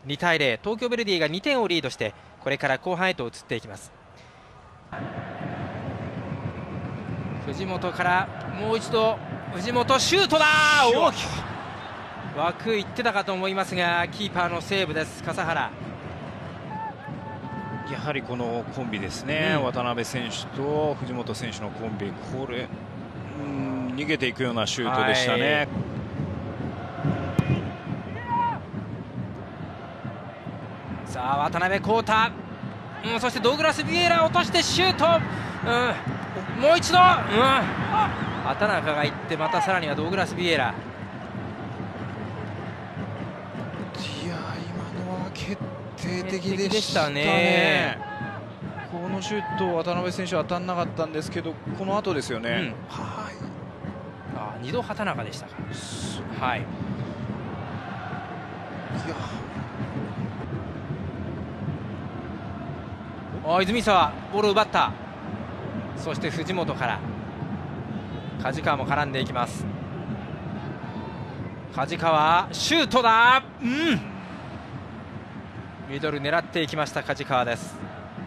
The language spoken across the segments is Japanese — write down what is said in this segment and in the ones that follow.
2対0、東京ヴェルディが2点をリードしてこれから後半へと移っていきます。藤本からもう一度藤本シュートだ。大きく枠いってたかと思いますがキーパーのセーブです。笠原。 やはりこのコンビですね、渡辺選手と藤本選手のコンビ、これ逃げていくようなシュートでしたね。 さあ渡辺康太、そしてドウグラス・ビエラ落としてシュート、もう一度、畑中がいってまたさらにはドウグラス・ビエラ。 いや今のは決定的でしたね。このシュート渡辺選手は当たらなかったんですけど、この後ですよね。 2度畑中でしたか。はい。いや泉沢ボールを奪った。そして藤本から梶川も絡んでいきます。梶川シュートだ。ミドル狙っていきました梶川です。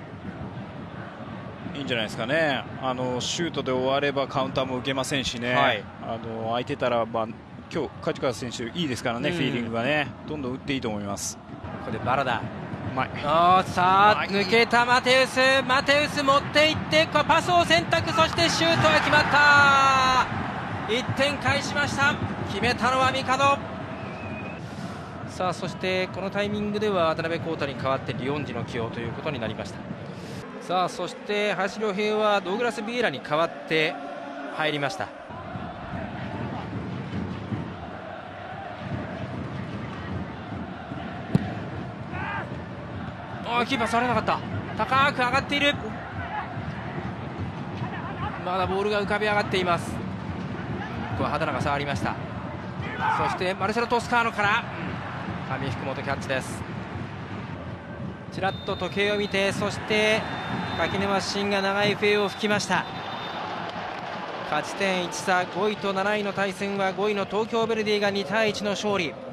いいんじゃないですかね。シュートで終わればカウンターも受けませんしね、空いてたら今日梶川選手いいですからね、フィーリングがね、どんどん打っていいと思います。 ここでバラダ、 さあ抜けたマテウス持っていってパスを選択、そしてシュートが決まった。1点返しました。決めたのは帝。さあそしてこのタイミングでは渡辺康太に代わってリオンジの起用ということになりました。さあそして林良平はドウグラス・ビエラに代わって入りました。キーパー触れなかった。高く上がっている。まだボールが浮かび上がっています。ここは畑中が触りました。そしてマルセロ・トスカーノから上福本キャッチです。ちらっと時計を見て、そして垣沼慎が長い笛を吹きました。勝ち点1差、5位と7位の対戦は5位の東京ヴェルディが2対1の勝利。